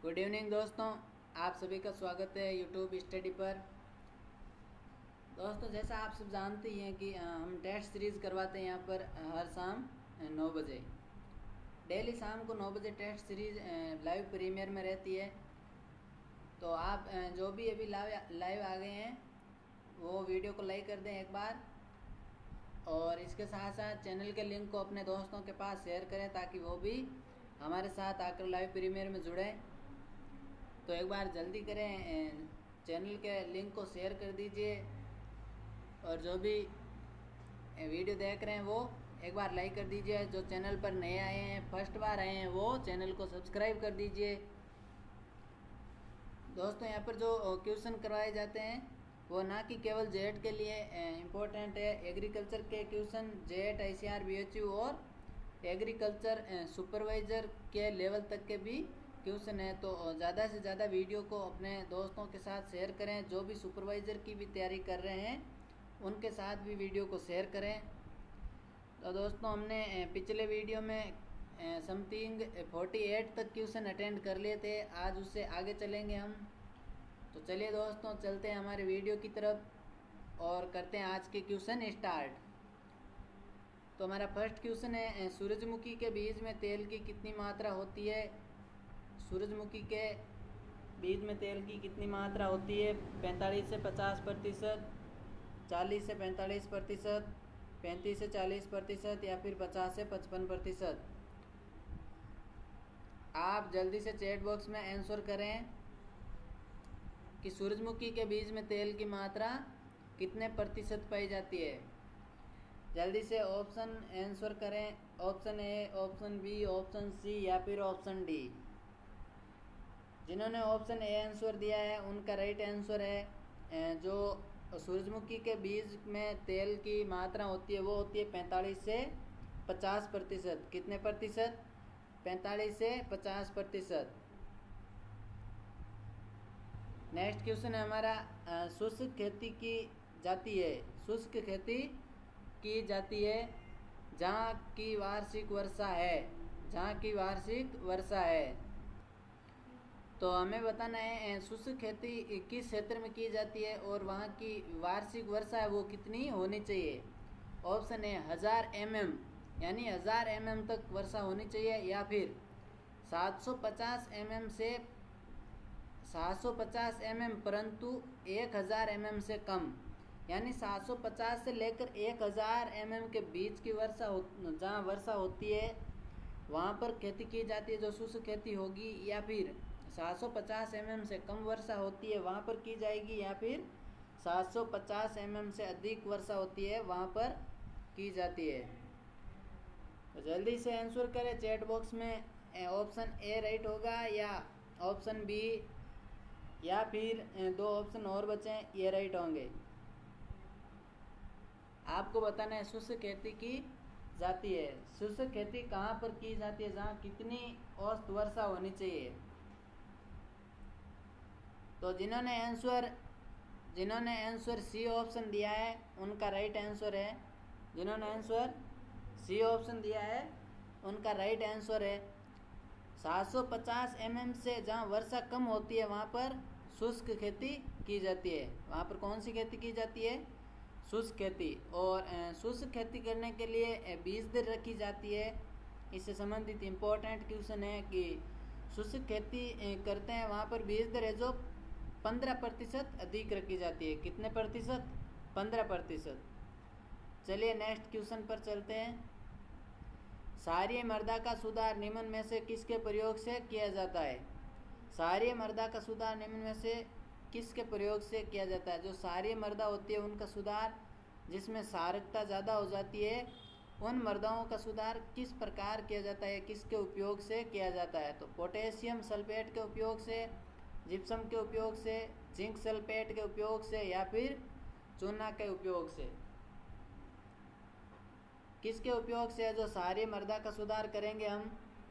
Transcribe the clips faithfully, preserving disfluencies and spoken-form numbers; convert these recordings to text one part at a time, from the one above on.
Good evening दोस्तों, आप सभी का स्वागत है यूट्यूब स्टडी पर। दोस्तों, जैसा आप सब जानते ही हैं कि हम टेस्ट सीरीज़ करवाते हैं यहाँ पर हर शाम नौ बजे। डेली शाम को नौ बजे टेस्ट सीरीज़ लाइव प्रीमियर में रहती है। तो आप जो भी अभी लाइव लाइव आ गए हैं वो वीडियो को लाइक कर दें एक बार, और इसके साथ साथ चैनल के लिंक को अपने दोस्तों के पास शेयर करें ताकि वो भी हमारे साथ आकर लाइव प्रीमियर में जुड़ें। तो एक बार जल्दी करें, चैनल के लिंक को शेयर कर दीजिए, और जो भी वीडियो देख रहे हैं वो एक बार लाइक कर दीजिए। जो चैनल पर नए आए हैं, फर्स्ट बार आए हैं, वो चैनल को सब्सक्राइब कर दीजिए। दोस्तों, यहाँ पर जो क्वेश्चन करवाए जाते हैं वो ना कि केवल जेट के लिए इम्पोर्टेंट है। एग्रीकल्चर के question JET, I C A, R B H U agriculture supervisor के लेवल तक के भी क्वेश्चन है। तो ज़्यादा से ज़्यादा वीडियो को अपने दोस्तों के साथ शेयर करें। जो भी सुपरवाइज़र की भी तैयारी कर रहे हैं उनके साथ भी वीडियो को शेयर करें। तो दोस्तों, हमने पिछले वीडियो में समथिंग अड़तालीस तक क्वेश्चन अटेंड कर लिए थे। आज उससे आगे चलेंगे हम। तो चलिए दोस्तों, चलते हैं हमारे वीडियो की तरफ और करते हैं आज के क्वेश्चन स्टार्ट। तो हमारा फर्स्ट क्वेश्चन है, सूरजमुखी के बीज में तेल की कितनी मात्रा होती है? सूरजमुखी के बीज में तेल की कितनी मात्रा होती है? पैंतालीस से पचास प्रतिशत, चालीस से पैंतालीस प्रतिशत, पैंतीस से चालीस प्रतिशत या फिर पचास से पचपन प्रतिशत। आप जल्दी से चैट बॉक्स में आंसर करें कि सूरजमुखी के बीज में तेल की मात्रा कितने प्रतिशत पाई जाती है। जल्दी से ऑप्शन आंसर करें। Option A, option B, option C या फिर ऑप्शन डी। जिन्होंने ऑप्शन ए आंसर दिया है उनका राइट आंसर है जो सूरजमुखी के बीज में तेल की मात्रा होती है वो होती है पैंतालीस से पचास प्रतिशत। कितने प्रतिशत? पैंतालीस से पचास प्रतिशत। नेक्स्ट क्वेश्चन है हमारा, शुष्क खेती की जाती है शुष्क खेती की जाती है जहाँ की वार्षिक वर्षा है जहाँ की वार्षिक वर्षा है। तो हमें बताना है शुष्क खेती किस क्षेत्र में की जाती है और वहाँ की वार्षिक वर्षा है वो कितनी होनी चाहिए। ऑप्शन है हज़ार एम एम यानी हज़ार एम एम तक वर्षा होनी चाहिए, या फिर सात सौ पचास एम एम से सात सौ पचास एम एम परंतु एक हज़ार एम एम से कम, यानी सात सौ पचास से लेकर एक हज़ार एम एम के बीच की वर्षा हो जहाँ वर्षा होती है वहाँ पर खेती की जाती है जो शुष्क खेती होगी, या फिर सात सौ पचास एम एम से कम वर्षा होती है वहाँ पर की जाएगी, या फिर सात सौ पचास एम एम से अधिक वर्षा होती है वहाँ पर की जाती है। तो जल्दी से आंसर करें चैट बॉक्स में। ऑप्शन ए राइट होगा या ऑप्शन बी, या फिर दो ऑप्शन और बचे ये राइट होंगे। आपको बताना है शुष्क खेती की जाती है। शुष्क खेती कहाँ पर की जाती है जहाँ कितनी औसत वर्षा होनी चाहिए। तो जिन्होंने आंसर जिन्होंने आंसर सी ऑप्शन दिया है उनका राइट आंसर है जिन्होंने आंसर सी ऑप्शन दिया है उनका राइट आंसर है सात सौ पचास एम एम से जहाँ वर्षा कम होती है वहाँ पर शुष्क खेती की जाती है। वहाँ पर कौन सी खेती की जाती है? शुष्क खेती। और शुष्क खेती करने के लिए बीज दर रखी जाती है। इससे संबंधित इम्पोर्टेंट क्वेश्चन है कि शुष्क खेती करते हैं वहाँ पर बीज दर है जो पंद्रह प्रतिशत अधिक रखी जाती है। कितने प्रतिशत? पंद्रह प्रतिशत। चलिए नेक्स्ट क्वेश्चन पर चलते हैं। क्षारीय मृदा का सुधार निम्न में से किसके प्रयोग से किया जाता है? क्षारीय मृदा का सुधार निम्न में से किसके प्रयोग से किया जाता है? जो क्षारीय मृदा होती है उनका सुधार जिसमें क्षारकता ज़्यादा हो जाती है उन मृदाओं का सुधार किस प्रकार किया जाता है, किसके उपयोग से किया जाता है? तो पोटेशियम सल्फेट के उपयोग से, जिप्सम के उपयोग से, जिंक सल्फेट के उपयोग से या फिर चूना के उपयोग से। किसके उपयोग से जो क्षारीय मृदा का सुधार करेंगे हम?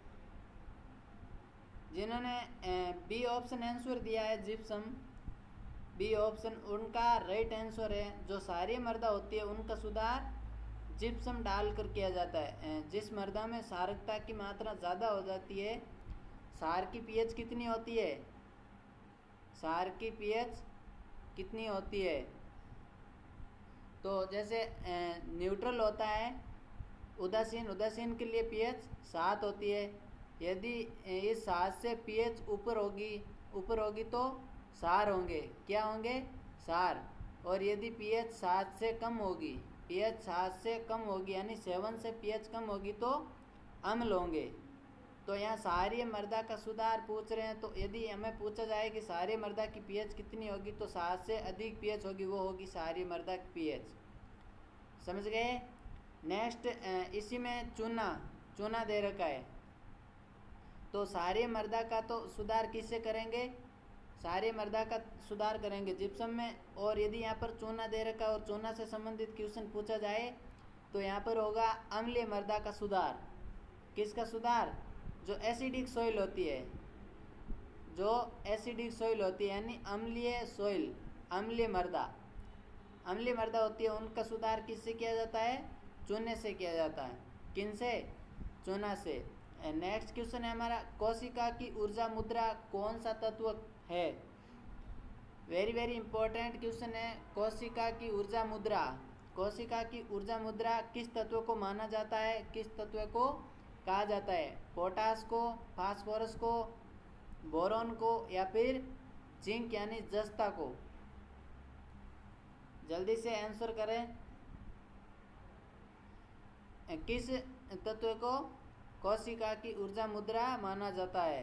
जिन्होंने बी ऑप्शन आंसर दिया है जिप्सम, बी ऑप्शन उनका राइट आंसर है। जो क्षारीय मृदा होती है उनका सुधार जिप्सम डालकर किया जाता है। जिस मृदा में क्षारकता की मात्रा ज़्यादा हो जाती है सार की पीएच कितनी होती है, सार की पीएच कितनी होती है। तो जैसे न्यूट्रल होता है उदासीन, उदासीन के लिए पीएच सात होती है। यदि इस सात से पीएच ऊपर होगी ऊपर होगी तो सार होंगे, क्या होंगे, सार। और यदि पीएच सात से कम होगी, पीएच सात से कम होगी यानी सेवन से पीएच कम होगी तो अम्ल होंगे। तो यहाँ क्षारीय मृदा का सुधार पूछ रहे हैं, तो यदि हमें पूछा जाए कि क्षारीय मृदा की पीएच कितनी होगी तो सात से अधिक पीएच होगी, वो होगी क्षारीय मृदा की पीएच। समझ गए। नेक्स्ट, इसी में चूना चूना दे रखा है, तो क्षारीय मृदा का तो सुधार किससे करेंगे, क्षारीय मृदा का सुधार करेंगे जिप्सम में। और यदि यहाँ पर चूना दे रखा और चूना से संबंधित क्वेश्चन पूछा जाए तो यहाँ पर होगा अम्लीय मृदा का सुधार। किसका सुधार, जो एसिडिक सोइल होती है, जो एसिडिक सोइल होती है यानी अम्लीय सोइल, अम्लीय मृदा, अम्लीय मृदा होती है, उनका सुधार किससे किया जाता है, चूने से किया जाता है। किनसे, चूना से। नेक्स्ट क्वेश्चन है हमारा, कोशिका की ऊर्जा मुद्रा कौन सा तत्व है। वेरी वेरी इंपॉर्टेंट क्वेश्चन है। कोशिका की ऊर्जा मुद्रा, कोशिका की ऊर्जा मुद्रा किस तत्व को माना जाता है, किस तत्व को कहा जाता है, पोटास को, फास्फोरस को, बोरॉन को या फिर जिंक यानी जस्ता को। जल्दी से आंसर करें। किस तत्व को कोशिका की ऊर्जा मुद्रा माना जाता है,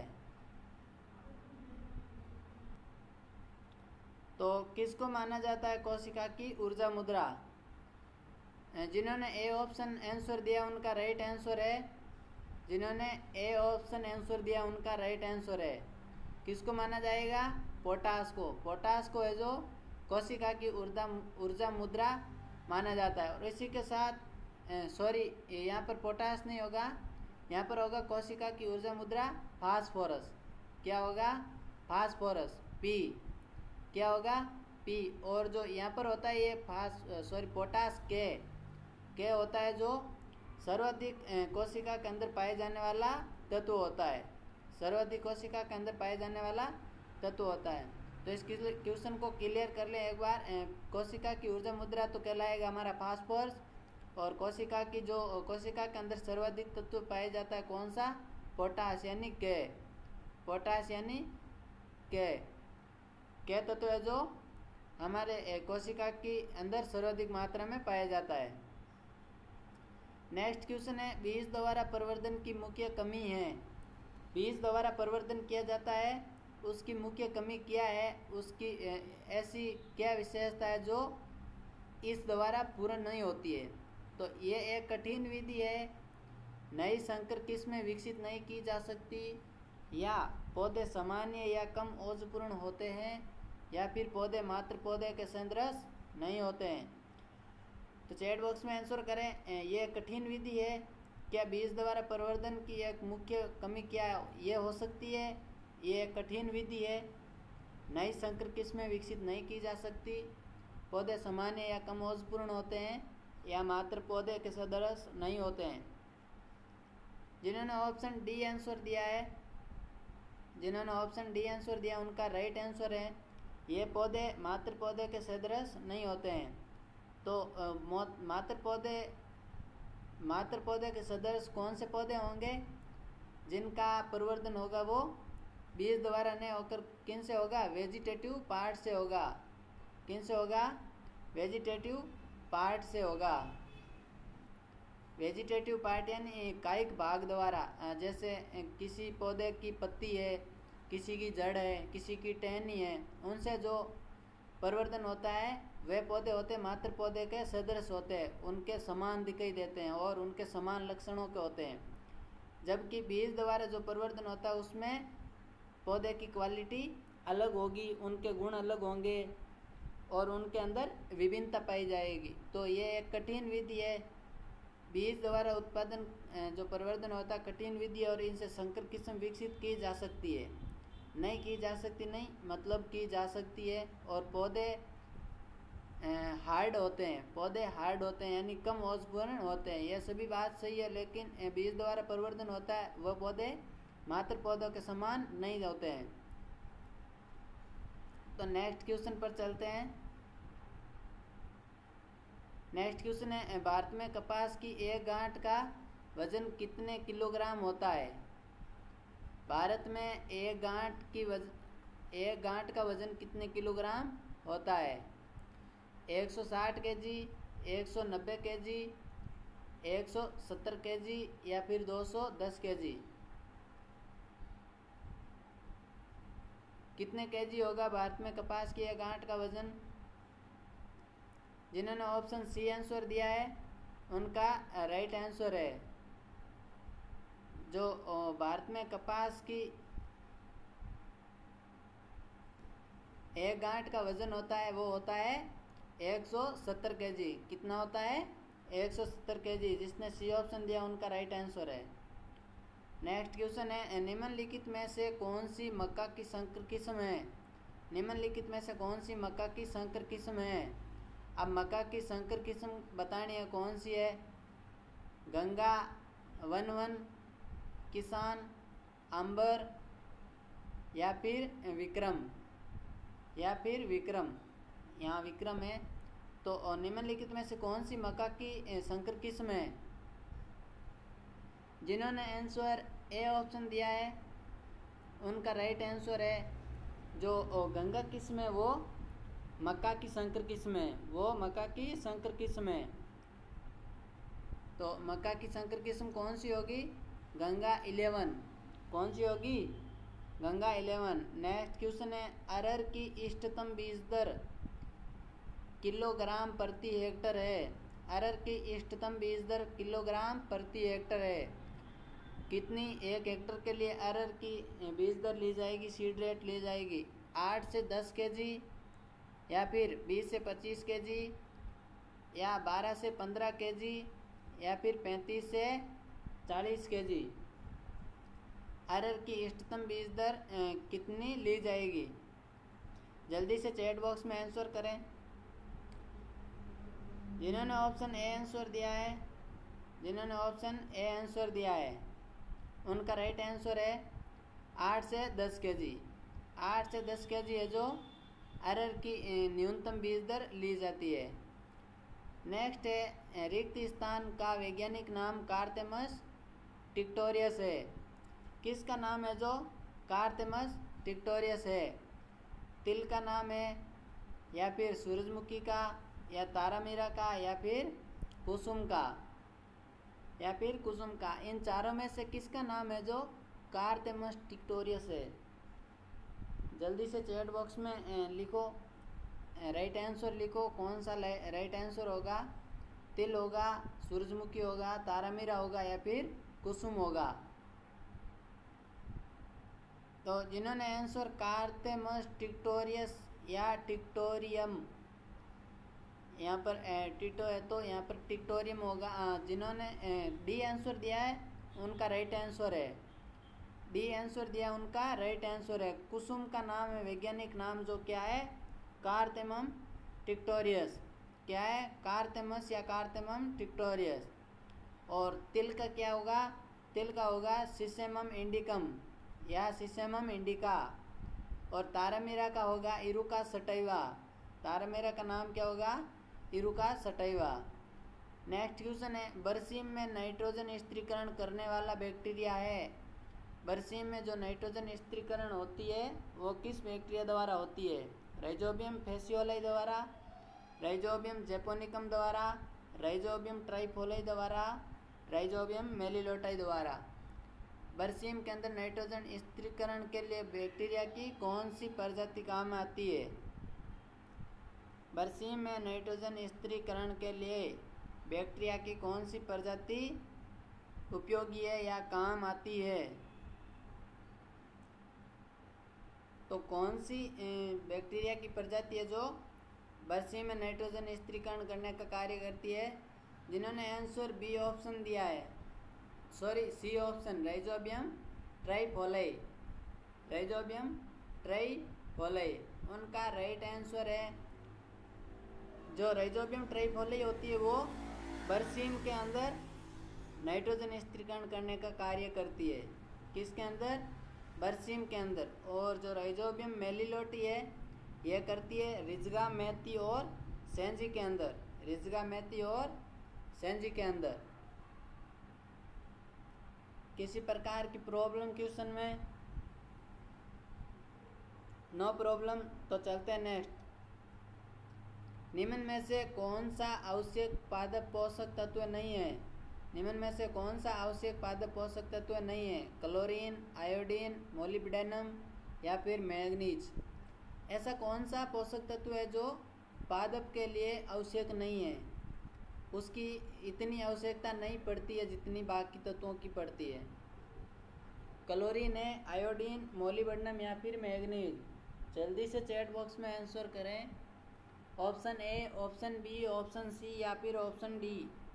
तो किसको माना जाता है कोशिका की ऊर्जा मुद्रा। जिन्होंने ए ऑप्शन आंसर दिया उनका राइट आंसर है, जिन्होंने ए ऑप्शन आंसर दिया उनका राइट आंसर है। किसको माना जाएगा, पोटास को, पोटास को है जो कोशिका की ऊर्जा ऊर्जा मुद्रा माना जाता है। और इसी के साथ सॉरी यहाँ पर पोटास नहीं होगा, यहाँ पर होगा कोशिका की ऊर्जा मुद्रा फास्फोरस। क्या होगा, फास्फोरस, पी। क्या होगा, पी। और जो यहाँ पर होता है ये फास सॉरी पोटास के के होता है जो सर्वाधिक कोशिका के अंदर पाए जाने वाला तत्व होता है, सर्वाधिक कोशिका के अंदर पाए जाने वाला तत्व होता है। तो इस क्वेश्चन को क्लियर कर लें एक बार। कोशिका की ऊर्जा मुद्रा तो कहलाएगा हमारा फास्फोरस, और कोशिका की जो कोशिका के अंदर सर्वाधिक तत्व पाया जाता है कौन सा, पोटास यानी के, पोटास यानी के के तत्व है जो हमारे कोशिका के अंदर सर्वाधिक मात्रा में पाया जाता है। नेक्स्ट क्वेश्चन है, बीज द्वारा प्रवर्धन की मुख्य कमी है। बीज द्वारा प्रवर्धन किया जाता है, उसकी मुख्य कमी क्या है, उसकी ऐसी क्या विशेषता है जो इस द्वारा पूर्ण नहीं होती है। तो ये एक कठिन विधि है, नई संकर किस्में विकसित नहीं की जा सकती, या पौधे सामान्य या कम ओजपूर्ण होते हैं, या फिर पौधे मात्र पौधे के सदृश नहीं होते हैं। तो चैट बॉक्स में आंसर करें। ये कठिन विधि है, क्या बीज द्वारा प्रवर्धन की एक मुख्य कमी क्या ये हो सकती है, ये एक कठिन विधि है, नई संकर किस्में विकसित नहीं की जा सकती, पौधे सामान्य या कम ओजपूर्ण होते हैं, या मात्र पौधे के सदृश नहीं होते हैं। जिन्होंने ऑप्शन डी आंसर दिया है, जिन्होंने ऑप्शन डी आंसर दिया उनका राइट आंसर है, ये पौधे मात्र पौधे के सदृश नहीं होते हैं। तो मात्र पौधे मात्र पौधे के सदृश कौन से पौधे होंगे, जिनका प्रवर्धन होगा वो बीज द्वारा नहीं होकर किन से होगा, वेजिटेटिव पार्ट से होगा। किन से होगा, वेजिटेटिव पार्ट से होगा। वेजिटेटिव पार्ट यानी कायिक भाग द्वारा, जैसे किसी पौधे की पत्ती है, किसी की जड़ है, किसी की टहनी है, उनसे जो प्रवर्धन होता है वे पौधे होते हैं मात्र पौधे के सदृश होते हैं, उनके समान दिखाई देते हैं और उनके समान लक्षणों के होते हैं। जबकि बीज द्वारा जो प्रवर्धन होता है उसमें पौधे की क्वालिटी अलग होगी, उनके गुण अलग होंगे और उनके अंदर विभिन्नता पाई जाएगी। तो ये एक कठिन विधि है, बीज द्वारा उत्पादन जो प्रवर्धन होता है कठिन विधि, और इनसे संकर किस्म विकसित की जा सकती है, नहीं की जा सकती नहीं मतलब की जा सकती है। और पौधे हार्ड होते हैं, पौधे हार्ड होते हैं यानी कम ओजपूर्ण होते हैं, यह सभी बात सही है, लेकिन बीज द्वारा प्रवर्धन होता है वह पौधे मात्र पौधों के समान नहीं होते हैं। तो नेक्स्ट क्वेश्चन पर चलते हैं। नेक्स्ट क्वेश्चन है, भारत में कपास की एक गांठ का वजन कितने किलोग्राम होता है? भारत में एक गांठ की वज एक गांठ का वजन कितने किलोग्राम होता है? एक सौ साठ केजी, एक सौ नब्बे केजी, एक सौ सत्तर केजी या फिर दो सौ दस केजी? कितने केजी होगा भारत में कपास की एक गांठ का वजन? जिन्होंने ऑप्शन सी आंसर दिया है उनका राइट आंसर है, जो भारत में कपास की एक गांठ का वजन होता है वो होता है एक सौ सत्तर केजी। कितना होता है? एक सौ सत्तर केजी। जिसने सी ऑप्शन दिया उनका राइट आंसर है। नेक्स्ट क्वेश्चन है, निम्नलिखित में से कौन सी मक्का की संकर किस्म है? निम्नलिखित में से कौन सी मक्का की संकर किस्म है? अब मक्का की संकर किस्म बतानी है कौन सी है? गंगा, वन वन, किसान, अंबर या फिर विक्रम या फिर विक्रम। यहाँ विक्रम है। तो निम्नलिखित में से कौन सी मक्का की संकर किस्म है? जिन्होंने आंसर ए ऑप्शन दिया है उनका राइट आंसर है, जो गंगा किस्म है वो मक्का की संकर किस्म है, वो मक्का की संकर किस्म है। तो मक्का की संकर किस्म कौन सी होगी? गंगा इलेवन। कौन सी होगी? गंगा इलेवन। नेक्स्ट क्वेश्चन है, अरहर की इष्टतम बीज दर किलोग्राम प्रति हेक्टर है? अरहर की इष्टतम बीज दर किलोग्राम प्रति हेक्टर है। कितनी एक हेक्टर के लिए अरहर की बीज दर ली जाएगी, सीड रेट ली जाएगी? आठ से दस केजी या फिर बीस से पच्चीस केजी या बारह से पंद्रह केजी या फिर पैंतीस से चालीस केजी? अरहर की इष्टतम बीज दर कितनी ली जाएगी? जल्दी से चैट बॉक्स में आंसर करें। जिन्होंने ऑप्शन ए आंसर दिया है जिन्होंने ऑप्शन ए आंसर दिया है उनका राइट आंसर है आठ से दस केजी। आठ से दस केजी है जो अरहर की न्यूनतम बीज दर ली जाती है। नेक्स्ट है, रिक्त स्थान का वैज्ञानिक नाम कार्तेमस टिक्टोरियस है। किसका नाम है जो कार्तेमस टिक्टोरियस है? तिल का नाम है या फिर सूरजमुखी का या तारामीरा का या फिर कुसुम का या फिर कुसुम का? इन चारों में से किसका नाम है जो कार्तेमस टिक्टोरियस है? जल्दी से चैट बॉक्स में लिखो, राइट आंसर लिखो। कौन सा राइट आंसर होगा? तिल होगा, सूरजमुखी होगा, तारामीरा होगा या फिर कुसुम होगा? तो जिन्होंने आंसर कार्तेमस टिक्टोरियस या टिक्टोरियम, यहाँ पर टिटो है तो यहाँ पर टिक्टोरियम होगा। जिन्होंने डी आंसर दिया है उनका राइट आंसर है। डी आंसर दिया उनका राइट आंसर है। कुसुम का नाम है, वैज्ञानिक नाम जो क्या है? कार्तेमम टिक्टोरियस। क्या है? कार्तेमस या कार्तेमम टिक्टोरियस। और तिल का क्या होगा? तिल का होगा सिसेमम इंडिकम या सिसेमम इंडिका। और तारामीरा का होगा इरुका सटैवा। तारामीरा का नाम क्या होगा? इरुका सटैवा। नेक्स्ट क्वेश्चन है, बरसीम में नाइट्रोजन स्थिरीकरण करने वाला बैक्टीरिया है। बरसीम में जो नाइट्रोजन स्थिरीकरण होती है वो किस बैक्टीरिया द्वारा होती है? राइजोबियम फेसियोलाई द्वारा, राइजोबियम जैपोनिकम द्वारा, राइजोबियम ट्राइफोलाई द्वारा, राइजोबियम मेलिलोटाई द्वारा? बरसीम के अंदर नाइट्रोजन स्थिरीकरण के लिए बैक्टीरिया की कौन सी प्रजाति काम आती है? बरसीम में नाइट्रोजन स्थिरीकरण के लिए बैक्टीरिया की कौन सी प्रजाति उपयोगी है या काम आती है? तो कौन सी बैक्टीरिया की प्रजाति है जो बरसीम में नाइट्रोजन स्थिरीकरण करने का कार्य करती है? जिन्होंने आंसर बी ऑप्शन दिया है, sorry C option, rhizobium trifolii, rhizobium trifolii उनका राइट आंसर है। जो राइजोबियम ट्राइफोलाई होती है वो बरसीम के अंदर नाइट्रोजन स्थिरीकरण करने का कार्य करती है। किसके अंदर? बरसीम के अंदर। और जो राइजोबियम मेलिलोटी है ये करती है रिजगा मैथी और सेंजी के अंदर, रिजगा मैथी और सेंजी के अंदर। किसी प्रकार की प्रॉब्लम क्वेश्चन में? No problem. तो चलते हैं नेक्स्ट। निम्न में से कौन सा आवश्यक पादप पोषक तत्व नहीं है? निम्न में से कौन सा आवश्यक पादप पोषक तत्व नहीं है? क्लोरीन, आयोडीन, मोलिब्डेनम या फिर मैग्नीज। ऐसा कौन सा पोषक तत्व है जो पादप के लिए आवश्यक नहीं है? उसकी इतनी आवश्यकता नहीं पड़ती है जितनी बाकी तत्वों की पड़ती है। क्लोरीन है, आयोडीन, मोलिब्डेनम या फिर मैग्नीज। जल्दी से चैट बॉक्स में आंसर करें। Option A, option B, option C या फिर ऑप्शन डी।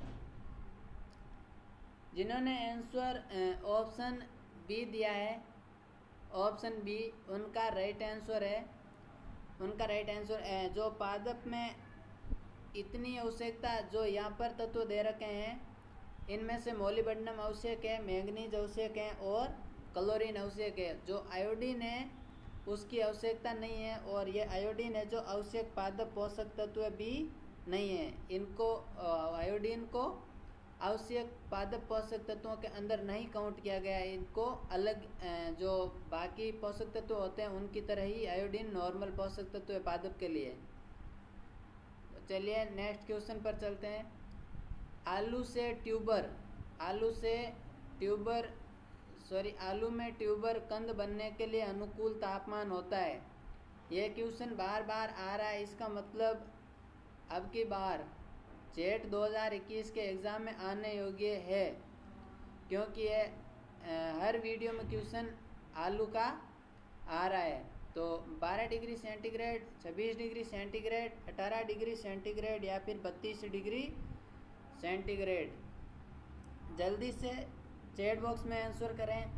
जिन्होंने आंसर ऑप्शन बी दिया है, ऑप्शन बी, उनका राइट आंसर है। उनका राइट आंसर है जो पादप में इतनी आवश्यकता जो यहाँ पर तत्व दे रखे हैं इनमें से मोलिब्डेनम आवश्यक है, मैग्नीज आवश्यक है और क्लोरीन आवश्यक है। जो आयोडीन है उसकी आवश्यकता नहीं है और ये आयोडीन है जो आवश्यक पादप पोषक तत्व भी नहीं है। इनको आयोडीन को आवश्यक पादप पोषक तत्वों के अंदर नहीं काउंट किया गया है। इनको अलग जो बाकी पोषक तत्व होते हैं उनकी तरह ही आयोडीन नॉर्मल पोषक तत्व है पादप के लिए। तो चलिए नेक्स्ट क्वेश्चन पर चलते हैं। आलू से ट्यूबर, आलू से ट्यूबर सॉरी आलू में ट्यूबर कंद बनने के लिए अनुकूल तापमान होता है। यह क्वेश्चन बार बार आ रहा है, इसका मतलब अब की बार जेट दो हज़ार इक्कीस के एग्ज़ाम में आने योग्य है, क्योंकि ये हर वीडियो में क्वेश्चन आलू का आ रहा है। तो बारह डिग्री सेंटीग्रेड, छब्बीस डिग्री सेंटीग्रेड, अठारह डिग्री सेंटीग्रेड या फिर बत्तीस डिग्री सेंटीग्रेड। जल्दी से चैट बॉक्स में आंसर करें।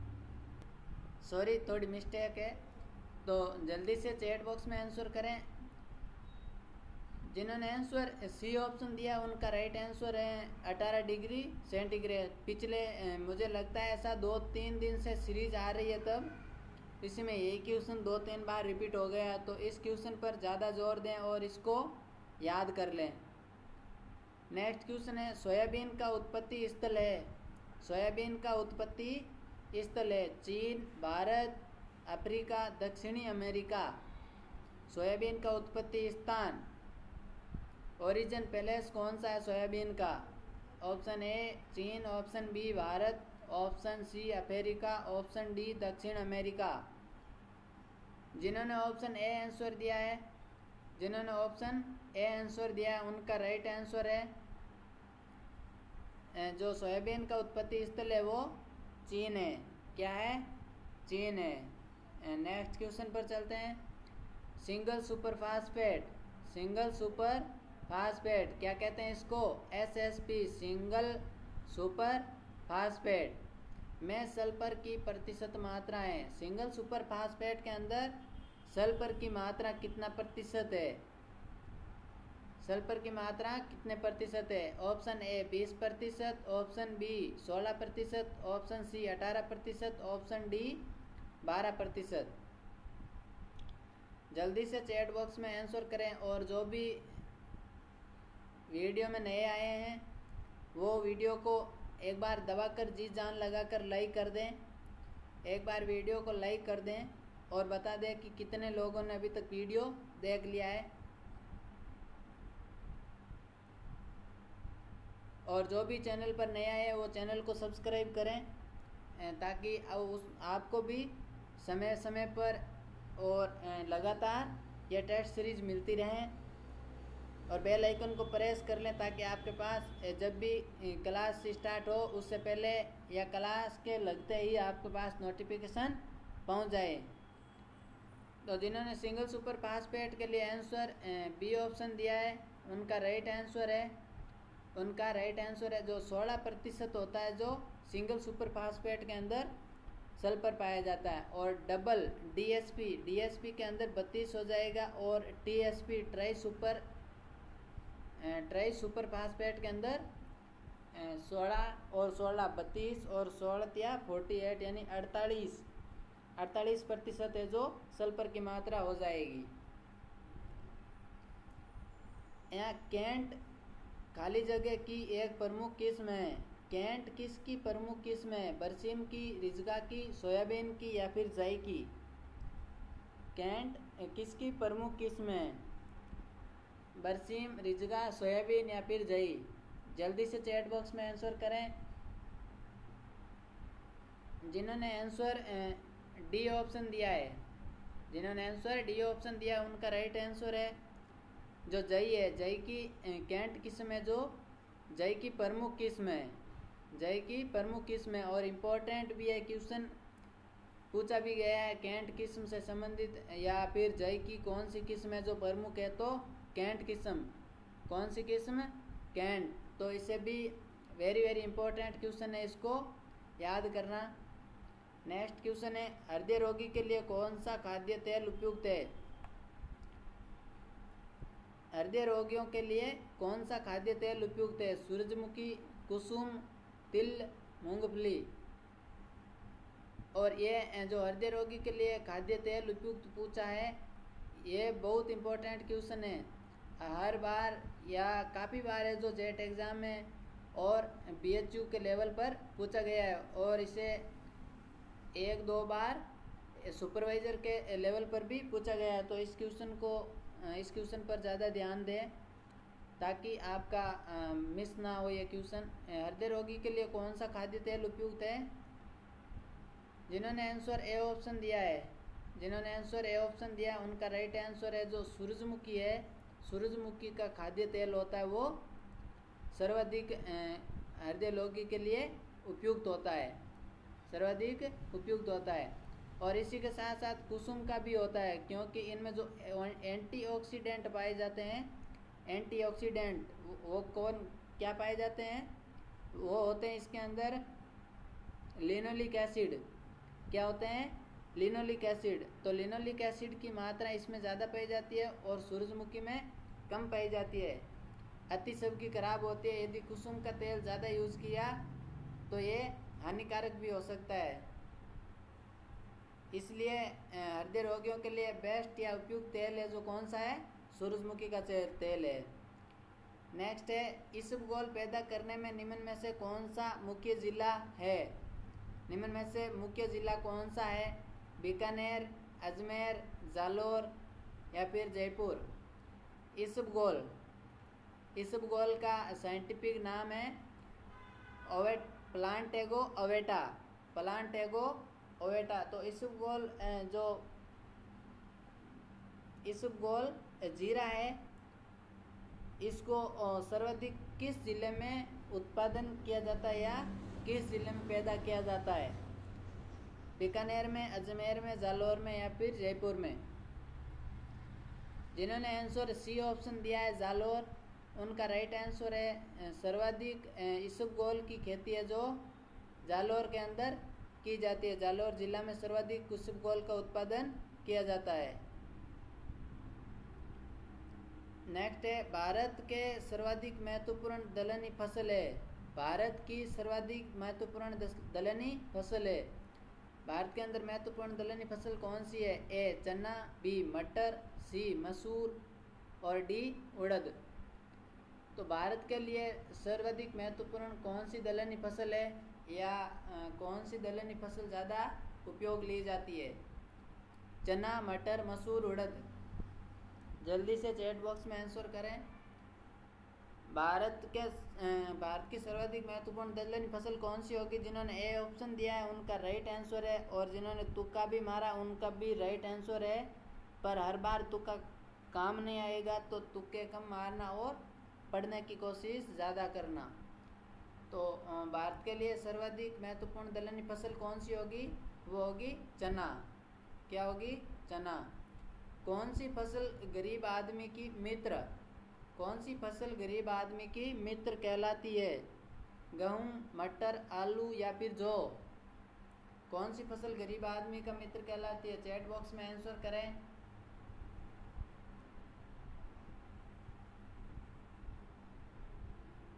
सॉरी थोड़ी मिस्टेक है, तो जल्दी से चैट बॉक्स में आंसर करें। जिन्होंने आंसर सी ऑप्शन दिया उनका राइट आंसर है अठारह डिग्री सेंटीग्रेड। पिछले मुझे लगता है ऐसा दो तीन दिन से सीरीज आ रही है, तब इसी में यही क्वेश्चन दो तीन बार रिपीट हो गया, तो इस क्वेश्चन पर ज़्यादा जोर दें और इसको याद कर लें। नेक्स्ट क्वेश्चन है सोयाबीन का उत्पत्ति स्थल है, सोयाबीन का उत्पत्ति स्थल है चीन, भारत, अफ्रीका, दक्षिणी अमेरिका। सोयाबीन का उत्पत्ति स्थान, ओरिजिन पैलेस कौन सा है सोयाबीन का? ऑप्शन ए चीन, option B Bharat, option C Africa, option D दक्षिण अमेरिका। जिन्होंने ऑप्शन ए आंसर दिया है, जिन्होंने ऑप्शन ए आंसर दिया है उनका राइट आंसर है जो सोयाबीन का उत्पत्ति स्थल है वो चीन है। क्या है? चीन है। नेक्स्ट क्वेश्चन पर चलते हैं। Single super phosphate, single super phosphate क्या कहते हैं इसको? S S P, single super phosphate में सल्फर की प्रतिशत मात्रा है। सिंगल सुपर फास्फेट के अंदर सल्फर की मात्रा कितना प्रतिशत है? सल्फर की मात्रा कितने प्रतिशत है? ऑप्शन ए बीस प्रतिशत, ऑप्शन बी सोलह प्रतिशत, ऑप्शन सी अठारह प्रतिशत, ऑप्शन डी बारह प्रतिशत। जल्दी से चैट बॉक्स में आंसर करें और जो भी वीडियो में नए आए हैं वो वीडियो को एक बार दबाकर जी जान लगाकर लाइक कर दें। एक बार वीडियो को लाइक कर दें और बता दें कि कितने लोगों ने अभी तक वीडियो देख लिया है। और जो भी चैनल पर नया है वो चैनल को सब्सक्राइब करें ताकि उस आपको भी समय समय पर और लगातार यह टेस्ट सीरीज मिलती रहे। और बेल आइकन को प्रेस कर लें ताकि आपके पास जब भी क्लास स्टार्ट हो उससे पहले या क्लास के लगते ही आपके पास नोटिफिकेशन पहुंच जाए। तो जिन्होंने सिंगल सुपर फास्फेट के लिए आंसर बी ऑप्शन दिया है उनका राइट आंसर है उनका राइट आंसर है जो सोलह प्रतिशत होता है जो सिंगल सुपर फास्फेट के अंदर सल्फर पाया जाता है। और डबल डीएसपी डीएसपी के अंदर बत्तीस हो जाएगा और TSP tri super tri super phosphate के अंदर सोलह और सोलह बत्तीस और सोलह या फोर्टी एट यानी अड़तालीस अड़तालीस प्रतिशत है जो सल्फर की मात्रा हो जाएगी। यहाँ कैंट खाली जगह की एक प्रमुख किस्म है। कैंट किसकी प्रमुख किस्म है? बरसीम की, रिजगा की, सोयाबीन की या फिर जई की? कैंट किसकी प्रमुख किस्म है? बरसीम, रिजगा, सोयाबीन या फिर जई? जल्दी से चैट बॉक्स में आंसर करें। जिन्होंने आंसर डी ऑप्शन दिया है, जिन्होंने आंसर डी ऑप्शन दिया उनका राइट आंसर है जो जई है। जई की कैंट किस्म है, जो जई की प्रमुख किस्म है, जई की प्रमुख किस्म है। और इम्पोर्टेंट भी है, क्वेश्चन पूछा भी गया है कैंट किस्म से संबंधित, या फिर जई की कौन सी किस्म है जो प्रमुख है, तो कैंट किस्म। कौन सी किस्म? कैंट। तो इसे भी वेरी वेरी इंपॉर्टेंट क्वेश्चन है, इसको याद करना। नेक्स्ट क्वेश्चन है, हृदय रोगी के लिए कौन सा खाद्य तेल उपयुक्त है? हृदय रोगियों के लिए कौन सा खाद्य तेल उपयुक्त है? सूरजमुखी, कुसुम, तिल, मूंगफली। और ये जो हृदय रोगी के लिए खाद्य तेल उपयुक्त पूछा है, ये बहुत इंपॉर्टेंट क्वेश्चन है। हर बार या काफ़ी बार है जो जेट एग्ज़ाम में और बीएचयू के लेवल पर पूछा गया है, और इसे एक दो बार सुपरवाइज़र के लेवल पर भी पूछा गया है। तो इस क्वेश्चन को इस क्वेश्चन पर ज़्यादा ध्यान दें ताकि आपका आ, मिस ना हो ये क्वेश्चन। हृदय रोगी के लिए कौन सा खाद्य तेल उपयुक्त है? जिन्होंने आंसर ए ऑप्शन दिया है, जिन्होंने आंसर ए ऑप्शन दिया है उनका राइट आंसर है जो सूरजमुखी है। सूरजमुखी का खाद्य तेल होता है वो सर्वाधिक हृदय रोगी के लिए उपयुक्त होता है, सर्वाधिक उपयुक्त होता है। और इसी के साथ साथ कुसुम का भी होता है, क्योंकि इनमें जो एंटीऑक्सीडेंट पाए जाते हैं, एंटीऑक्सीडेंट वो कौन क्या पाए जाते हैं? वो होते हैं इसके अंदर लिनोलिक एसिड। क्या होते हैं? Linoleic acid. तो लिनोलिक एसिड की मात्रा इसमें ज़्यादा पाई जाती है और सूरजमुखी में कम पाई जाती है। अति सबकी खराब होती है। यदि कुसुम का तेल ज़्यादा यूज़ किया तो ये हानिकारक भी हो सकता है। इसलिए हृदय रोगियों के लिए बेस्ट या उपयुक्त तेल है जो कौन सा है? सूरजमुखी का तेल है। नेक्स्ट है, इसबगोल पैदा करने में निम्न में से कौन सा मुख्य ज़िला है? निम्न में से मुख्य ज़िला कौन सा है? बीकानेर, अजमेर, जालोर या फिर जयपुर? इसबगोल, इसबगोल का साइंटिफिक नाम है ovate Plantago ovata, Plantago ovata. तो इसबगोल जो इसबगोल जीरा है, इसको सर्वाधिक किस जिले में उत्पादन किया जाता है या किस जिले में पैदा किया जाता है? बीकानेर में, अजमेर में, जालोर में या फिर जयपुर में? जिन्होंने आंसर सी ऑप्शन दिया है जालोर, उनका राइट आंसर है सर्वाधिक इसबगोल की खेती है जो जालोर के अंदर की जाती है। जालोर जिला में सर्वाधिक इसबगोल का उत्पादन किया जाता है। नेक्स्ट है, भारत के सर्वाधिक महत्वपूर्ण दलहनी फसल है। भारत की सर्वाधिक महत्वपूर्ण दलहनी फसल है। भारत के अंदर महत्वपूर्ण दलहनी फसल कौन सी है? ए चना, बी मटर, सी मसूर और डी उड़द। तो भारत के लिए सर्वाधिक महत्वपूर्ण कौन सी दलहनी फसल है, या आ, कौन सी दलहनी फसल ज़्यादा उपयोग ली जाती है? चना, मटर, मसूर, उड़द? जल्दी से चैट बॉक्स में आंसर करें। भारत के भारत की सर्वाधिक महत्वपूर्ण दलहनी फसल कौन सी होगी? जिन्होंने ए ऑप्शन दिया है उनका राइट आंसर है, और जिन्होंने तुक्का भी मारा उनका भी राइट आंसर है। पर हर बार तुक्का काम नहीं आएगा, तो तुक्के कम मारना और पढ़ने की कोशिश ज़्यादा करना। तो भारत के लिए सर्वाधिक महत्वपूर्ण दलहनी फसल कौन सी होगी? वो होगी चना। क्या होगी? चना। कौन सी फसल गरीब आदमी की मित्र कौन सी फसल गरीब आदमी की मित्र कहलाती है? गेहूँ, मटर, आलू या फिर जौ? कौन सी फसल गरीब आदमी का मित्र कहलाती है? चैट बॉक्स में आंसर करें।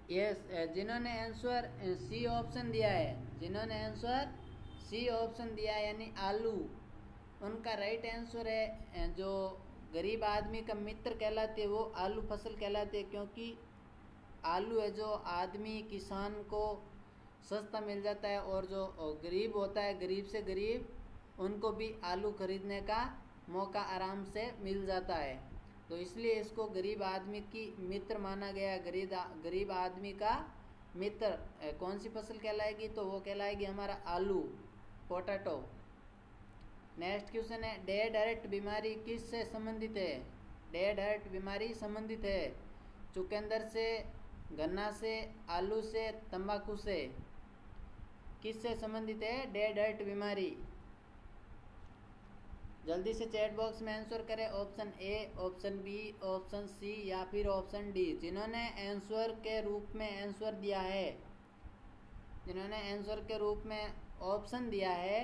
यस, जिन्होंने आंसर सी ऑप्शन दिया है, जिन्होंने आंसर सी ऑप्शन दिया है यानी आलू, उनका राइट आंसर है जो गरीब आदमी का मित्र कहलाते हैं वो आलू फसल कहलाते हैं, क्योंकि आलू है जो आदमी किसान को सस्ता मिल जाता है, और जो गरीब होता है, गरीब से गरीब, उनको भी आलू खरीदने का मौका आराम से मिल जाता है। तो इसलिए इसको गरीब आदमी की मित्र माना गया। गरीब गरीब आदमी का मित्र कौन सी फसल कहलाएगी? तो वो कहलाएगी हमारा आलू, पोटैटो। नेक्स्ट क्वेश्चन है, डेड हार्ट बीमारी किससे संबंधित है? डेड हार्ट बीमारी संबंधित है चुकंदर से, गन्ना से, आलू से, तंबाकू से। किससे संबंधित है डेड हार्ट बीमारी? जल्दी से चैट बॉक्स में आंसर करें। Option A, option B, option C या फिर ऑप्शन डी। जिन्होंने आंसर के रूप में आंसर दिया है, जिन्होंने आंसर के रूप में ऑप्शन दिया है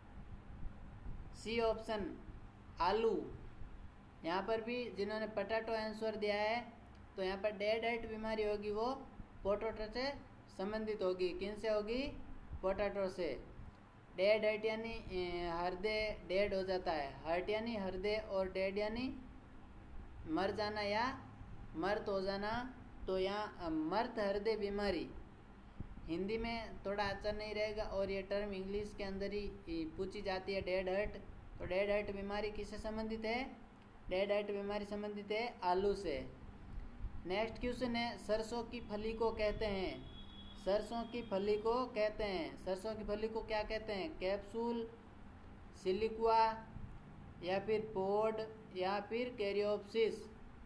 सी ऑप्शन आलू, यहाँ पर भी जिन्होंने पोटैटो आंसर दिया है, तो यहाँ पर डेड हार्ट बीमारी होगी वो पोटैटो से संबंधित होगी। किन से होगी? पोटैटो से। डेड हार्ट यानी हृदय डेड हो जाता है, हार्ट यानी हृदय, और डेड यानी मर जाना या मर्त हो जाना। तो यहाँ मर्त हृदय बीमारी हिंदी में थोड़ा अच्छा नहीं रहेगा, और ये टर्म इंग्लिश के अंदर ही पूछी जाती है, डेड हार्ट। तो डेड हार्ट बीमारी किससे संबंधित है? डेड हार्ट बीमारी संबंधित है आलू से। नेक्स्ट क्वेश्चन है, सरसों की फली को कहते हैं, सरसों की फली को कहते हैं, सरसों की फली को क्या कहते हैं? कैप्सूल, सिलिक्वा या फिर पोड या फिर कैरियोप्सिस।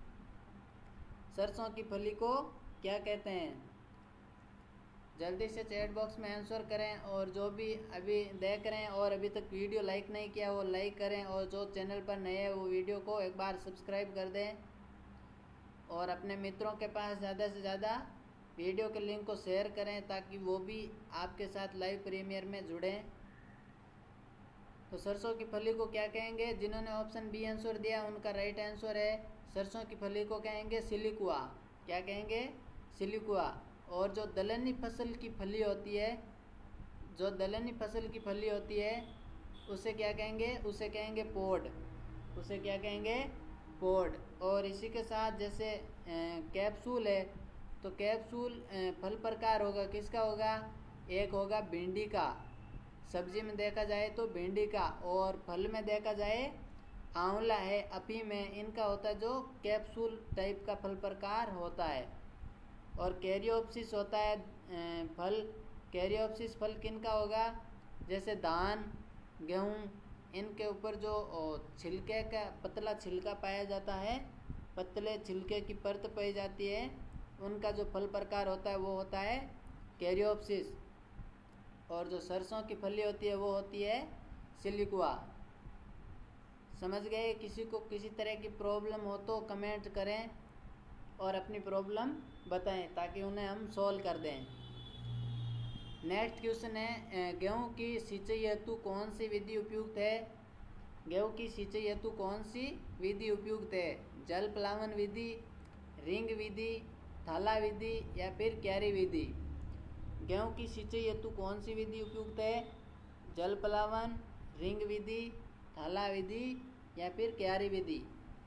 सरसों की फली को क्या कहते हैं? जल्दी से चैट बॉक्स में आंसर करें, और जो भी अभी देख रहे हैं और अभी तक वीडियो लाइक नहीं किया वो लाइक करें, और जो चैनल पर नए हैं वो वीडियो को एक बार सब्सक्राइब कर दें, और अपने मित्रों के पास ज़्यादा से ज़्यादा वीडियो के लिंक को शेयर करें ताकि वो भी आपके साथ लाइव प्रीमियर में जुड़ें। तो सरसों की फली को क्या कहेंगे? जिन्होंने ऑप्शन बी आंसर दिया उनका राइट आंसर है सरसों की फली को कहेंगे सिलिक्वा। क्या कहेंगे? सिलिक्वा। और जो दलहनी फसल की फली होती है, जो दलहनी फसल की फली होती है उसे क्या कहेंगे? उसे कहेंगे पोड, उसे क्या कहेंगे? पोड। और इसी के साथ जैसे कैप्सूल है, तो कैप्सूल फल प्रकार होगा, किसका होगा? एक होगा भिंडी का, सब्जी में देखा जाए तो भिंडी का, और फल में देखा जाए आंवला है, अफीम है, इनका होता है जो कैप्सूल टाइप का फल प्रकार होता है। और कैरियोप्सिस होता है फल, कैरियोप्सिस फल किनका होगा? जैसे धान, गेहूँ, इनके ऊपर जो छिलके का पतला छिलका पाया जाता है, पतले छिलके की परत पाई जाती है, उनका जो फल प्रकार होता है वो होता है कैरियोप्सिस। और जो सरसों की फली होती है वो होती है सिलिक्वा। समझ गए? किसी को किसी तरह की प्रॉब्लम हो तो कमेंट करें और अपनी प्रॉब्लम बताएं ताकि उन्हें हम सॉल्व कर दें। नेक्स्ट क्वेश्चन है, गेहूं की सिंचाई हेतु कौन सी विधि उपयुक्त है? गेहूं की सिंचाई हेतु कौन सी विधि उपयुक्त है? जल प्लावन विधि, रिंग विधि, थाला विधि या फिर क्यारी विधि। गेहूं की सिंचाई हेतु कौन सी विधि उपयुक्त है? जल प्लावन, रिंग विधि, थाला विधि या फिर क्यारी विधि।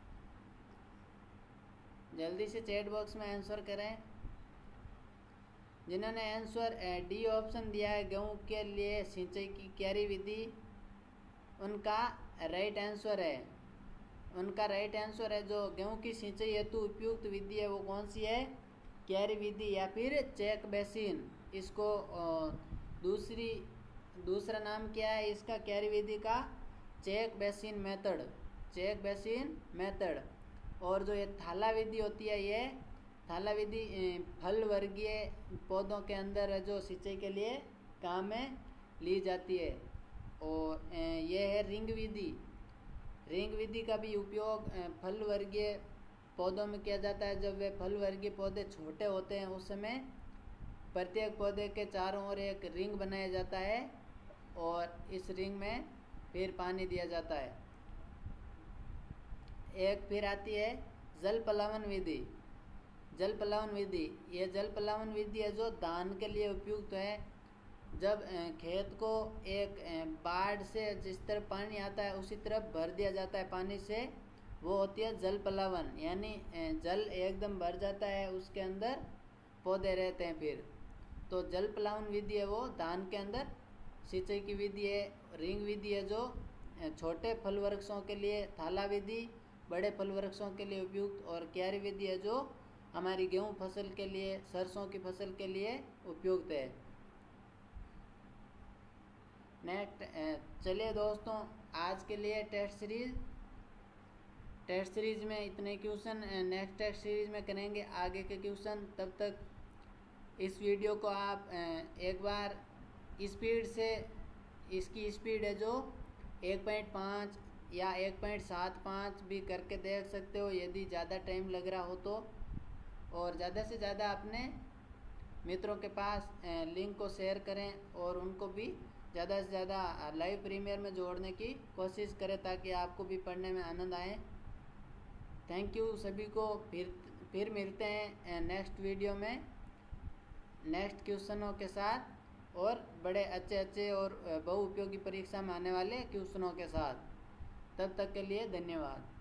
जल्दी से चैट बॉक्स में आंसर करें। जिन्होंने आंसर डी ऑप्शन दिया है गेहूं के लिए सिंचाई की क्यारी विधि, उनका राइट आंसर है, उनका राइट आंसर है जो गेहूं की सिंचाई हेतु उपयुक्त विधि है वो कौन सी है? क्यारी विधि या फिर चेक बेसिन। इसको दूसरी दूसरा नाम क्या है इसका? क्यारी विधि का check basin method, check basin method. और जो ये थाला विधि होती है, ये थाला विधि फल वर्गीय पौधों के अंदर जो सिंचाई के लिए काम में ली जाती है। और ये है रिंग विधि। रिंग विधि का भी उपयोग फल वर्गीय पौधों में किया जाता है। जब वे फल वर्गीय पौधे छोटे होते हैं उस समय प्रत्येक पौधे के चारों ओर एक रिंग बनाया जाता है और इस रिंग में फिर पानी दिया जाता है। एक फिर आती है जल प्लावन विधि। जल प्लावन विधि, ये जल प्लावन विधि है जो धान के लिए उपयुक्त है। जब खेत को एक बाढ़ से जिस तरफ पानी आता है उसी तरफ भर दिया जाता है पानी से, वो होती है जल प्लावन, यानी जल एकदम भर जाता है, उसके अंदर पौधे रहते हैं फिर। तो जल प्लावन विधि है वो धान के अंदर सिंचाई की विधि है। रिंग विधि है जो छोटे फल वृक्षों के लिए, थाला विधि बड़े फल वृक्षों के लिए उपयुक्त, और क्यारी विधि है जो हमारी गेहूं फसल के लिए, सरसों की फसल के लिए उपयुक्त है। नेक्स्ट चलिए दोस्तों, आज के लिए टेस्ट सीरीज टेस्ट सीरीज में इतने क्वेश्चन, नेक्स्ट टेस्ट सीरीज में करेंगे आगे के क्वेश्चन। तब तक इस वीडियो को आप एक बार स्पीड से, इसकी स्पीड है जो एक पॉइंट पाँच या एक पॉइंट सात पाँच भी करके देख सकते हो यदि ज़्यादा टाइम लग रहा हो तो। और ज़्यादा से ज़्यादा अपने मित्रों के पास लिंक को शेयर करें और उनको भी ज़्यादा से ज़्यादा लाइव प्रीमियर में जोड़ने की कोशिश करें ताकि आपको भी पढ़ने में आनंद आए। थैंक यू सभी को। फिर फिर मिलते हैं नेक्स्ट वीडियो में नेक्स्ट क्वेश्चनों के साथ और बड़े अच्छे अच्छे और बहु उपयोगी परीक्षा में आने वाले क्वेश्चनों के साथ। तब तक के लिए धन्यवाद।